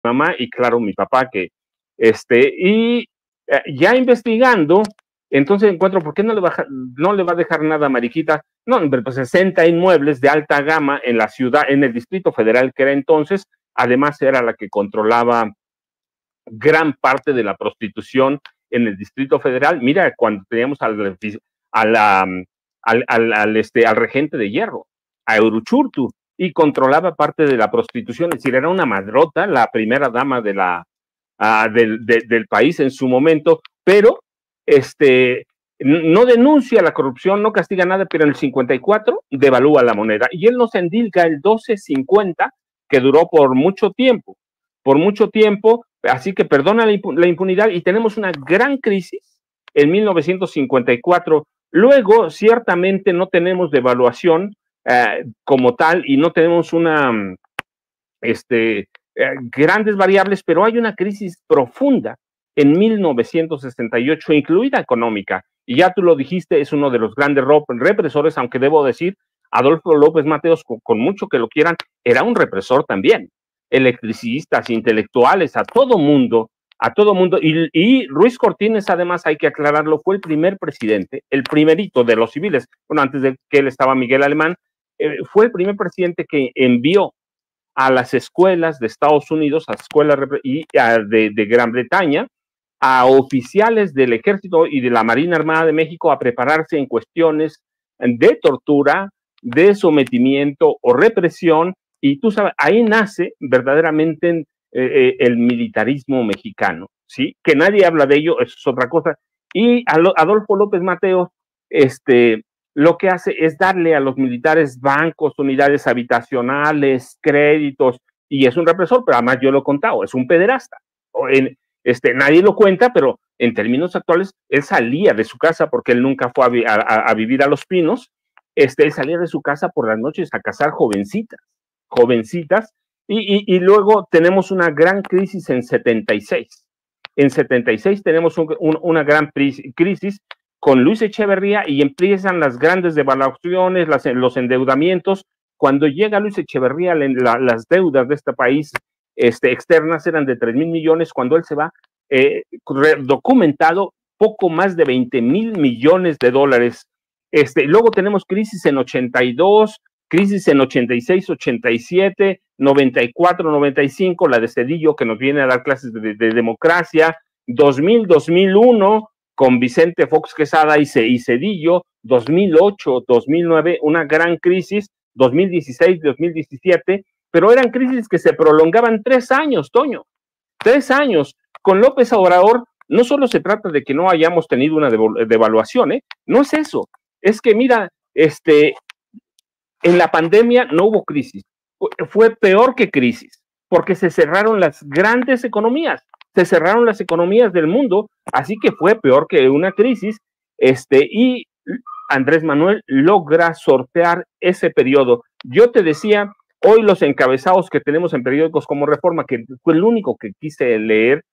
mamá y claro, mi papá, que ya investigando, entonces encuentro, ¿por qué no le va a dejar nada a Mariquita? No, pues 60 inmuebles de alta gama en la ciudad, en el Distrito Federal que era entonces, además era la que controlaba gran parte de la prostitución en el Distrito Federal. Mira, cuando teníamos al regente de hierro, a Uruchurtu, y controlaba parte de la prostitución, es decir, era una madrota, la primera dama de del país en su momento, pero no denuncia la corrupción, no castiga nada, pero en el 54 devalúa la moneda, y él nos endilga el 1250, que duró por mucho tiempo, así que perdona la impunidad, y tenemos una gran crisis en 1954. Luego, ciertamente no tenemos devaluación como tal, y no tenemos grandes variables, pero hay una crisis profunda en 1968, incluida económica, y ya tú lo dijiste, es uno de los grandes represores, aunque debo decir, Adolfo López Mateos, con mucho que lo quieran, era un represor también, electricistas, intelectuales, a todo mundo, y Ruiz Cortines, además, hay que aclararlo, fue el primer presidente, el primerito de los civiles, bueno, antes de que él estaba Miguel Alemán, fue el primer presidente que envió a las escuelas de Estados Unidos, a escuelas de Gran Bretaña, a oficiales del Ejército y de la Marina Armada de México a prepararse en cuestiones de tortura, de sometimiento o represión, y tú sabes, ahí nace verdaderamente el militarismo mexicano, ¿sí? Que nadie habla de ello, eso es otra cosa. Y Adolfo López Mateos, lo que hace es darle a los militares bancos, unidades habitacionales, créditos, y es un represor, pero además yo lo he contado, es un pederasta. Nadie lo cuenta, pero en términos actuales, él salía de su casa, porque él nunca fue a vivir a Los Pinos, él salía de su casa por las noches a cazar jovencitas, y luego tenemos una gran crisis en 76. En 76 tenemos una gran crisis con Luis Echeverría, y empiezan las grandes devaluaciones, los endeudamientos. Cuando llega Luis Echeverría, las deudas de este país externas eran de 3,000 millones, cuando él se va, documentado poco más de 20,000 millones de dólares. Luego tenemos crisis en 82, crisis en 86, 87, 94, 95, la de Zedillo, que nos viene a dar clases de democracia, 2000, 2001, con Vicente Fox Quesada y Zedillo, 2008, 2009, una gran crisis, 2016, 2017, pero eran crisis que se prolongaban 3 años, Toño, 3 años. Con López Obrador no solo se trata de que no hayamos tenido una devaluación, no es eso, es que mira, en la pandemia no hubo crisis, fue peor que crisis, porque se cerraron las grandes economías, se cerraron las economías del mundo, así que fue peor que una crisis, y Andrés Manuel logra sortear ese periodo. Yo te decía, hoy los encabezados que tenemos en periódicos como Reforma, que fue el único que quise leer,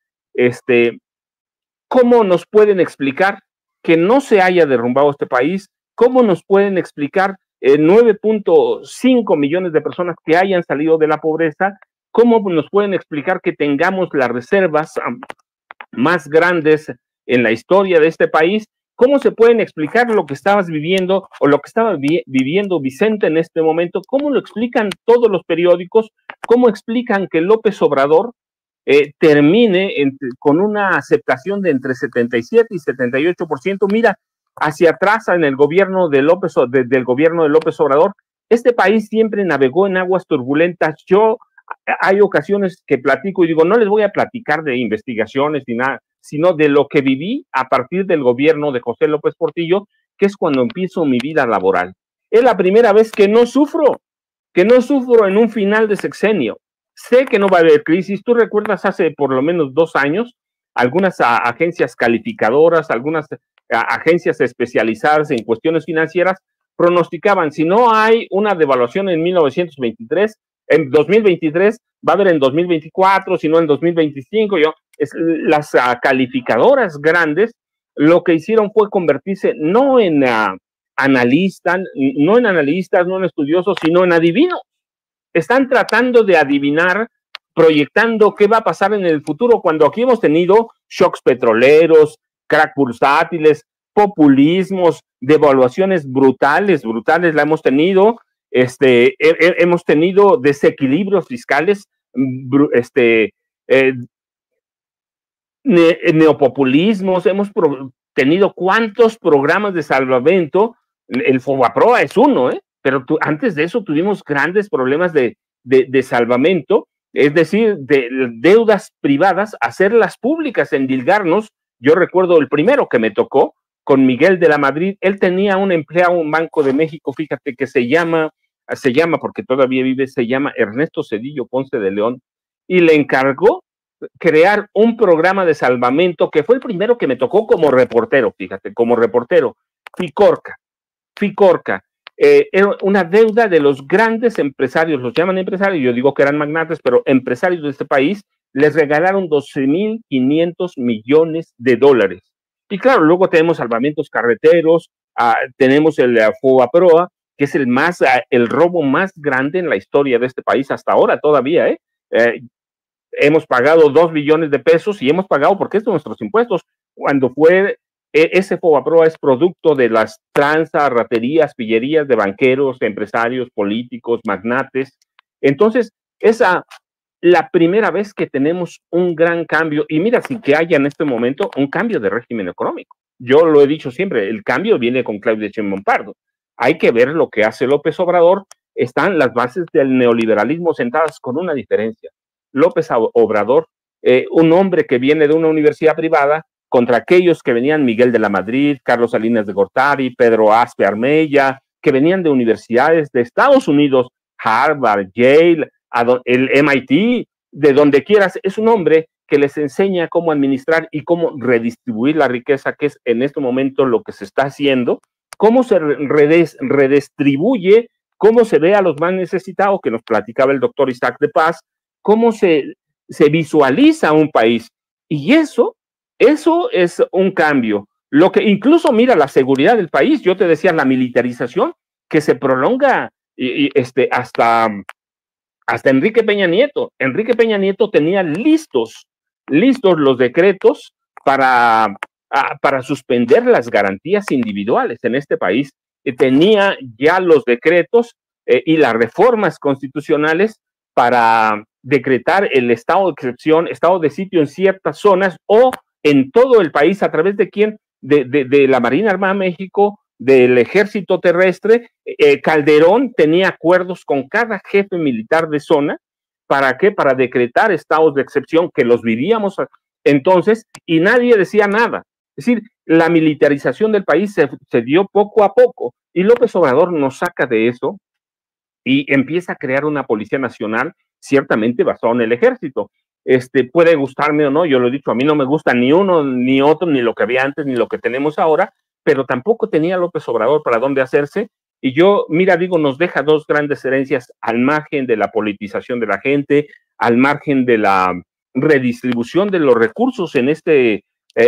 ¿cómo nos pueden explicar que no se haya derrumbado este país? ¿Cómo nos pueden explicar 9.5 millones de personas que hayan salido de la pobreza? ¿Cómo nos pueden explicar que tengamos las reservas más grandes en la historia de este país? ¿Cómo se pueden explicar lo que estabas viviendo o lo que estaba viviendo Vicente en este momento? ¿Cómo lo explican todos los periódicos? ¿Cómo explican que López Obrador termine con una aceptación de entre 77 y 78%? Mira, hacia atrás en el gobierno del gobierno de López Obrador, este país siempre navegó en aguas turbulentas. Hay ocasiones que platico y digo, no les voy a platicar de investigaciones ni nada, sino de lo que viví a partir del gobierno de José López Portillo, que es cuando empiezo mi vida laboral. Es la primera vez que no sufro en un final de sexenio. Sé que no va a haber crisis. Tú recuerdas hace por lo menos 2 años, algunas agencias calificadoras, algunas agencias especializadas en cuestiones financieras pronosticaban, si no hay una devaluación en 2023, va a haber en 2024, si no en 2025. Las calificadoras grandes lo que hicieron fue convertirse no en analistas, no en estudiosos, sino en adivinos. Están tratando de adivinar proyectando qué va a pasar en el futuro, cuando aquí hemos tenido shocks petroleros, crack bursátiles, populismos, devaluaciones brutales la hemos tenido, hemos tenido desequilibrios fiscales, eh, neopopulismos, hemos tenido cuántos programas de salvamento. El Fobaproa es uno, pero antes de eso tuvimos grandes problemas de salvamento, es decir, de deudas privadas, hacerlas públicas, endilgarnos. Yo recuerdo el primero que me tocó con Miguel de la Madrid. Él tenía un empleado, un Banco de México, fíjate, que se llama porque todavía vive, se llama Ernesto Cedillo Ponce de León, y le encargó crear un programa de salvamento que fue el primero que me tocó como reportero, fíjate, como reportero. Ficorca, era una deuda de los grandes empresarios, los llaman empresarios, yo digo que eran magnates, pero empresarios de este país, les regalaron 12,500 millones de dólares. Y claro, luego tenemos salvamentos carreteros, tenemos el Fobaproa, que es el robo más grande en la historia de este país hasta ahora todavía, hemos pagado 2 billones de pesos y hemos pagado porque es de nuestros impuestos. Cuando fue ese Fobaproa es producto de las tranzas, raterías, pillerías de banqueros, empresarios, políticos, magnates. Entonces, la primera vez que tenemos un gran cambio, y mira, sin que haya en este momento un cambio de régimen económico. Yo lo he dicho siempre, el cambio viene con Claudia Sheinbaum Pardo. Hay que ver lo que hace López Obrador. Están las bases del neoliberalismo sentadas con una diferencia. López Obrador, un hombre que viene de una universidad privada, contra aquellos que venían Miguel de la Madrid, Carlos Salinas de Gortari, Pedro Aspe Armella, que venían de universidades de Estados Unidos, Harvard, Yale, el MIT, de donde quieras. Es un hombre que les enseña cómo administrar y cómo redistribuir la riqueza, que es en este momento lo que se está haciendo, cómo se redistribuye, cómo se ve a los más necesitados, que nos platicaba el doctor Isaac de Paz, cómo se visualiza un país. Y eso es un cambio. Lo que incluso, mira, la seguridad del país, yo te decía, la militarización que se prolonga hasta Enrique Peña Nieto. Enrique Peña Nieto tenía listos los decretos para suspender las garantías individuales en este país. Tenía ya los decretos y las reformas constitucionales para decretar el estado de excepción, estado de sitio en ciertas zonas o en todo el país. ¿A través de quién? De la Marina Armada de México, del Ejército Terrestre. Calderón tenía acuerdos con cada jefe militar de zona. ¿Para qué? Para decretar estados de excepción que los vivíamos entonces y nadie decía nada. Es decir, la militarización del país se dio poco a poco y López Obrador nos saca de eso y empieza a crear una Policía Nacional ciertamente basada en el ejército. Puede gustarme o no, yo lo he dicho, a mí no me gusta ni uno ni otro, ni lo que había antes, ni lo que tenemos ahora, pero tampoco tenía López Obrador para dónde hacerse. Y yo, mira, digo, nos deja dos grandes herencias al margen de la politización de la gente, al margen de la redistribución de los recursos en este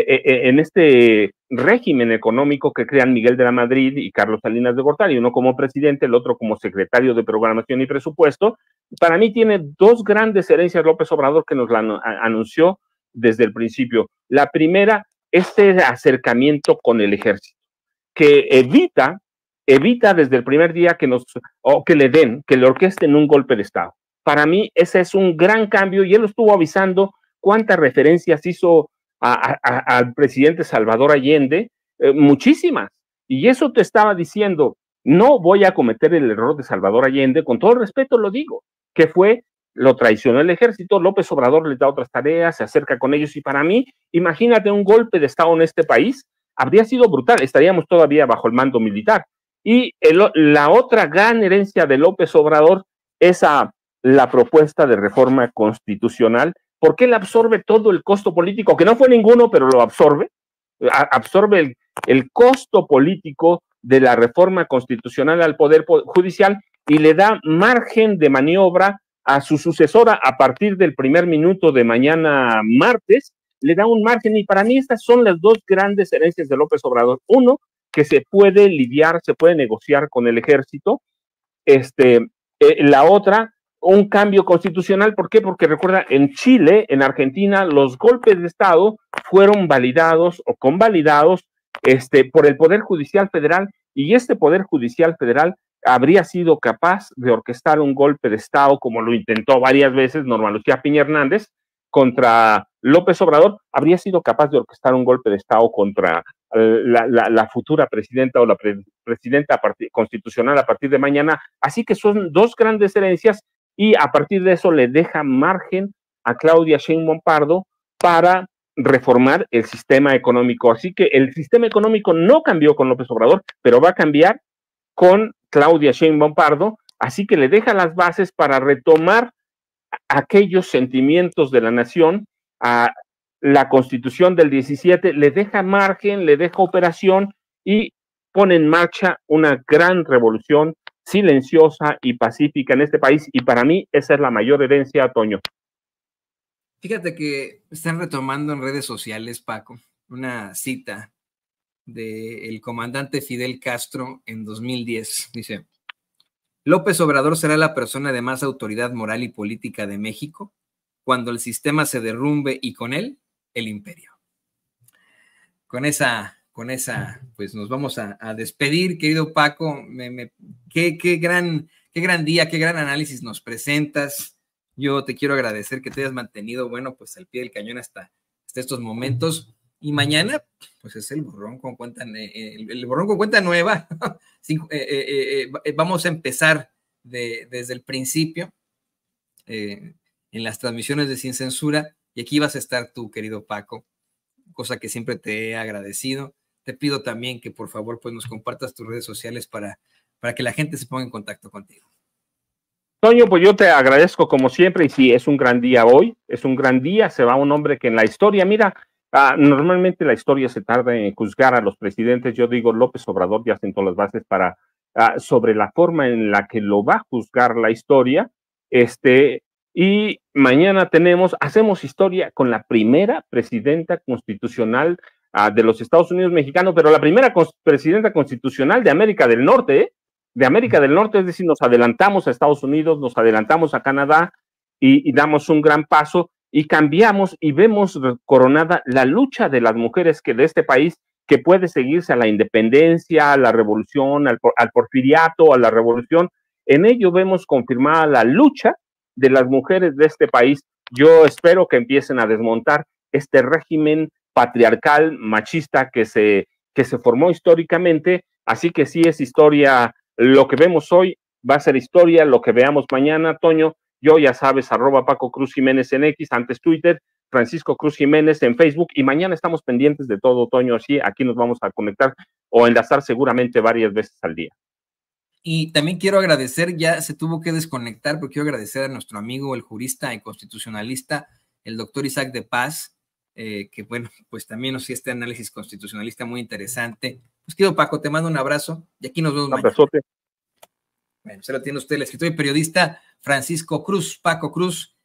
régimen económico que crean Miguel de la Madrid y Carlos Salinas de Gortari, uno como presidente, el otro como secretario de Programación y Presupuesto. Para mí tiene dos grandes herencias López Obrador que nos la anunció desde el principio. La primera, acercamiento con el ejército, que evita desde el primer día que le orquesten un golpe de Estado. Para mí ese es un gran cambio y él lo estuvo avisando. Cuántas referencias hizo al presidente Salvador Allende, muchísimas. Y eso te estaba diciendo, no voy a cometer el error de Salvador Allende, con todo el respeto lo digo, que lo traicionó el ejército, López Obrador les da otras tareas, se acerca con ellos y para mí, imagínate un golpe de Estado en este país, habría sido brutal, estaríamos todavía bajo el mando militar. Y la otra gran herencia de López Obrador es la propuesta de reforma constitucional, porque él absorbe todo el costo político, que no fue ninguno, pero lo absorbe el costo político de la reforma constitucional al Poder Judicial y le da margen de maniobra a su sucesora a partir del primer minuto de mañana martes, le da un margen y para mí estas son las dos grandes herencias de López Obrador. Uno, que se puede lidiar, se puede negociar con el ejército. La otra, un cambio constitucional. ¿Por qué? Porque recuerda, en Chile, en Argentina, los golpes de Estado fueron validados o convalidados por el Poder Judicial Federal, y este Poder Judicial Federal habría sido capaz de orquestar un golpe de Estado, como lo intentó varias veces Norma Lucía Piña Hernández contra López Obrador, habría sido capaz de orquestar un golpe de Estado contra la futura presidenta o la presidenta constitucional a partir de mañana. Así que son dos grandes herencias, y a partir de eso le deja margen a Claudia Sheinbaum Pardo para reformar el sistema económico. Así que el sistema económico no cambió con López Obrador, pero va a cambiar con Claudia Sheinbaum Pardo, así que le deja las bases para retomar aquellos sentimientos de la nación. A la Constitución del 17 le deja margen, le deja operación, y pone en marcha una gran revolución silenciosa y pacífica en este país, y para mí esa es la mayor herencia, Toño. Fíjate que están retomando en redes sociales, Paco, una cita del comandante Fidel Castro en 2010. Dice: López Obrador será la persona de más autoridad moral y política de México cuando el sistema se derrumbe, y con él el imperio. Con esa, pues nos vamos a despedir, querido Paco. Qué gran día, qué gran análisis nos presentas. Yo te quiero agradecer que te hayas mantenido, bueno, pues al pie del cañón hasta estos momentos. Y mañana, pues es el borrón con cuenta, el borrón con cuenta nueva. Vamos a empezar desde el principio en las transmisiones de Sin Censura, y aquí vas a estar tú, querido Paco, cosa que siempre te he agradecido. Te pido también que por favor pues nos compartas tus redes sociales para que la gente se ponga en contacto contigo. Toño, pues yo te agradezco como siempre, y sí, es un gran día hoy, es un gran día. Se va un hombre que en la historia, mira, normalmente la historia se tarda en juzgar a los presidentes. Yo digo, López Obrador ya sentó las bases para sobre la forma en la que lo va a juzgar la historia. Y mañana hacemos historia con la primera presidenta constitucional de los Estados Unidos mexicanos, pero la primera presidenta constitucional de América del Norte, de América del Norte, es decir, nos adelantamos a Estados Unidos, nos adelantamos a Canadá, y damos un gran paso, y cambiamos y vemos coronada la lucha de las mujeres de este país, que puede seguirse a la independencia, a la revolución, al porfiriato, a la revolución. En ello vemos confirmada la lucha de las mujeres de este país. Yo espero que empiecen a desmontar este régimen patriarcal, machista que se formó históricamente. Así que sí, es historia. Lo que vemos hoy va a ser historia, lo que veamos mañana, Toño. Yo, ya sabes, @Paco Cruz Jiménez en X, antes Twitter, Francisco Cruz Jiménez en Facebook, y mañana estamos pendientes de todo, Toño. Así, aquí nos vamos a conectar o enlazar seguramente varias veces al día. Y también quiero agradecer, ya se tuvo que desconectar, pero quiero agradecer a nuestro amigo, el jurista y constitucionalista, el doctor Isaac de Paz, que bueno, pues también nos hizo este análisis constitucionalista muy interesante. Pues querido Paco, te mando un abrazo y aquí nos vemos mañana. Bueno, se lo tiene usted el escritor y periodista Francisco Cruz, Paco Cruz,